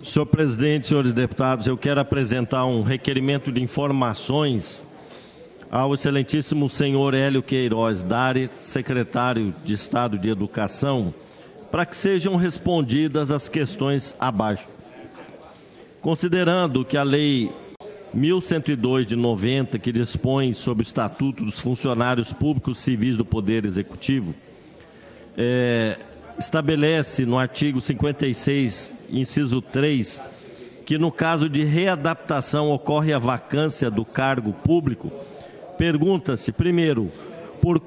Senhor presidente, senhores deputados, eu quero apresentar um requerimento de informações ao excelentíssimo senhor Hélio Queiroz Dari, secretário de Estado de Educação, para que sejam respondidas as questões abaixo. Considerando que a Lei 1102 de 90, que dispõe sobre o Estatuto dos Funcionários Públicos Civis do Poder Executivo, estabelece no artigo 56, inciso 3, que no caso de readaptação ocorre a vacância do cargo público. Pergunta-se, primeiro, por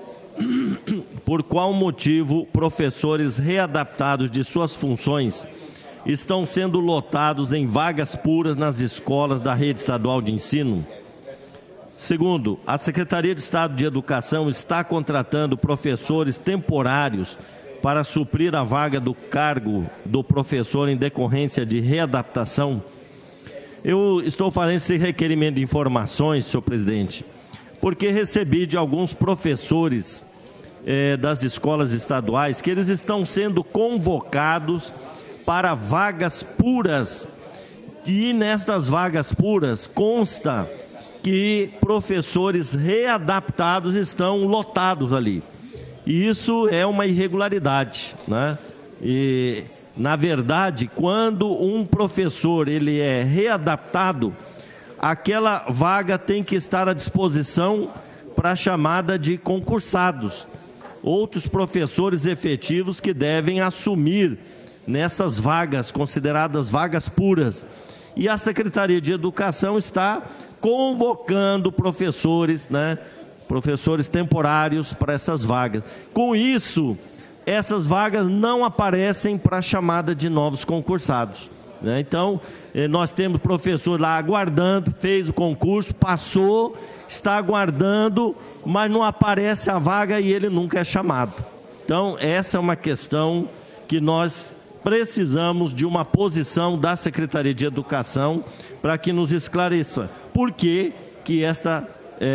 qual motivo professores readaptados de suas funções estão sendo lotados em vagas puras nas escolas da rede estadual de ensino? Segundo, a Secretaria de Estado de Educação está contratando professores temporários para suprir a vaga do cargo do professor em decorrência de readaptação? Eu estou fazendo esse requerimento de informações, senhor presidente, porque recebi de alguns professores das escolas estaduais que eles estão sendo convocados para vagas puras, e nestas vagas puras consta que professores readaptados estão lotados ali. E isso é uma irregularidade, né? E, na verdade, quando um professor ele é readaptado, aquela vaga tem que estar à disposição para a chamada de concursados. Outros professores efetivos que devem assumir nessas vagas, consideradas vagas puras. E a Secretaria de Educação está convocando professores, né? Professores temporários para essas vagas. Com isso, essas vagas não aparecem para a chamada de novos concursados, né? Então, nós temos professor lá aguardando, fez o concurso, passou, está aguardando, mas não aparece a vaga e ele nunca é chamado. Então, essa é uma questão que nós precisamos de uma posição da Secretaria de Educação para que nos esclareça por que esta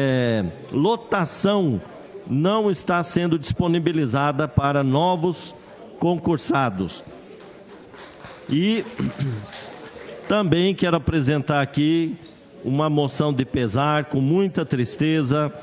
lotação não está sendo disponibilizada para novos concursados. E também quero apresentar aqui uma moção de pesar, com muita tristeza,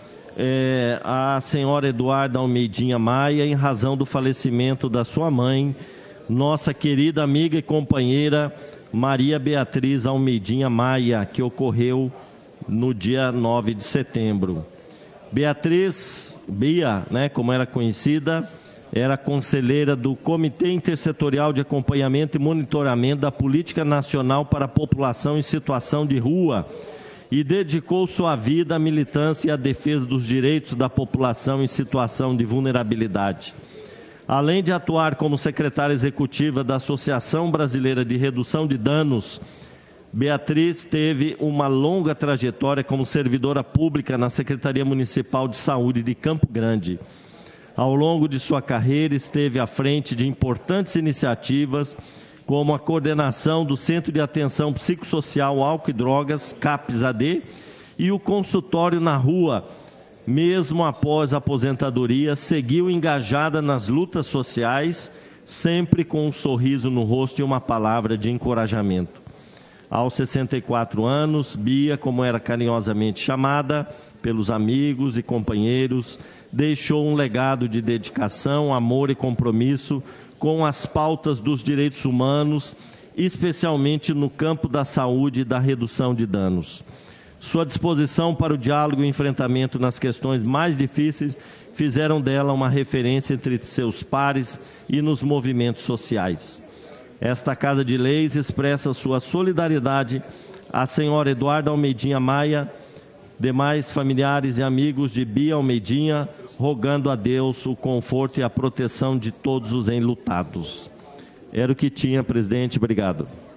a senhora Eduarda Almeidinha Maia, em razão do falecimento da sua mãe, nossa querida amiga e companheira Maria Beatriz Almeidinha Maia, que ocorreu no dia 9 de setembro. Beatriz, Bia, né, como era conhecida, era conselheira do Comitê Intersetorial de Acompanhamento e Monitoramento da Política Nacional para a População em Situação de Rua e dedicou sua vida à militância e à defesa dos direitos da população em situação de vulnerabilidade. Além de atuar como secretária executiva da Associação Brasileira de Redução de Danos, Beatriz teve uma longa trajetória como servidora pública na Secretaria Municipal de Saúde de Campo Grande. Ao longo de sua carreira, esteve à frente de importantes iniciativas, como a coordenação do Centro de Atenção Psicossocial Álcool e Drogas, CAPS-AD, e o consultório na rua. Mesmo após a aposentadoria, seguiu engajada nas lutas sociais, sempre com um sorriso no rosto e uma palavra de encorajamento. Aos 64 anos, Bia, como era carinhosamente chamada pelos amigos e companheiros, deixou um legado de dedicação, amor e compromisso com as pautas dos direitos humanos, especialmente no campo da saúde e da redução de danos. Sua disposição para o diálogo e enfrentamento nas questões mais difíceis fizeram dela uma referência entre seus pares e nos movimentos sociais. Esta Casa de Leis expressa sua solidariedade à senhora Eduarda Almeidinha Maia, demais familiares e amigos de Bia Almeidinha, rogando a Deus o conforto e a proteção de todos os enlutados. Era o que tinha, presidente. Obrigado.